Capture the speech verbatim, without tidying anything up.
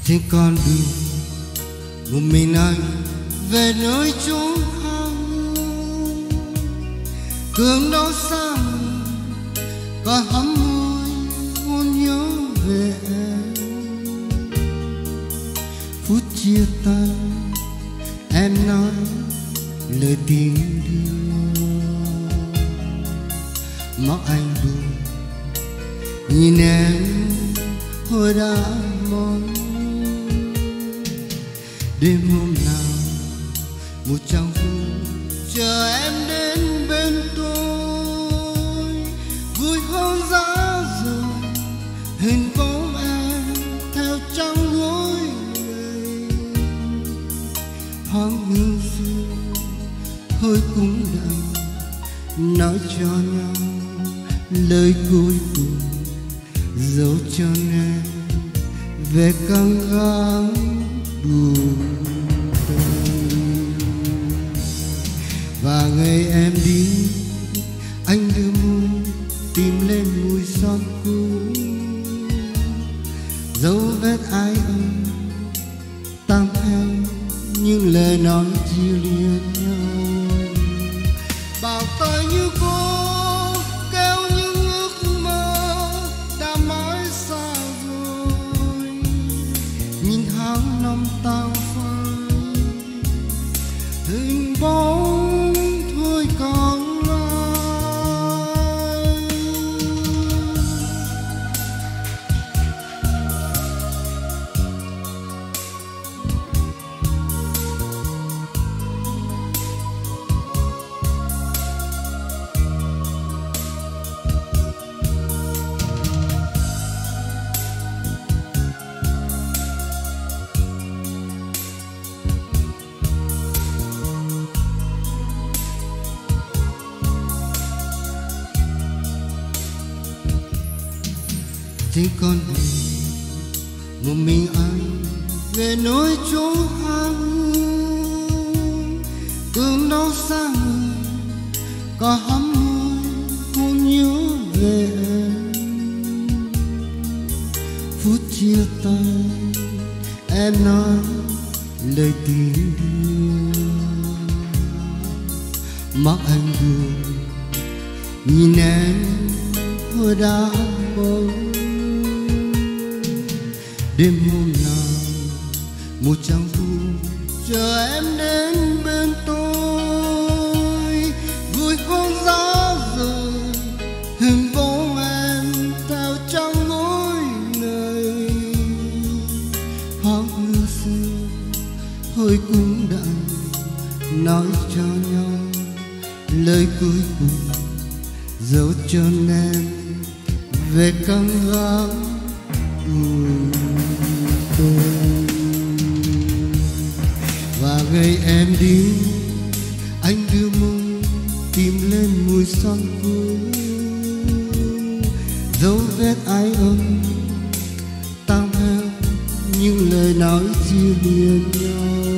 trên con đường một mình anh về nơi chốn hoang, cơn đau xa còn hấm môi hôn nhớ về em. Phút chia tay em nói lời tình đưa, mắt anh buồn nhìn em hồi đã mòn. Đêm hôm nào một trăng vui chờ em đến bên tôi, vui hơn giá rời hình bóng em theo trăng lối người. Hoang hương xưa hơi cũng đành nói cho nhau lời cuối cùng, dấu chân em về căng gắng buồn tôi. Và ngày em đi anh đưa môi tìm lên mùi son cũ, dấu vết ái ân tang theo những lời nói chia lìa nhau. Bảo tôi như cô kêu những ước mơ đã mãi xa rồi, nhìn tháng năm tao phai hình bóng thôi còn lại. Trên con đường một mình anh về nơi chỗ hoang, cơn đau xa người có hấm môi hôn nhớ về em. Phút chia tay em nói lời tình đưa, mắt anh buồn nhìn em hồi đã bóng. Đêm hôm nào một trăng vui chờ em đến bên tôi, vui hôn giá rời hình bóng em theo trăng lối này. Hoang hương xưa hơi cũng đành nói cho nhau lời cuối cùng, dấu chân em về căng gắng buồn tôi. Và ngày em đi anh đưa môi tìm lên mùi son cũ, dấu vết ái ân tang theo những lời nói chia lìa nhau.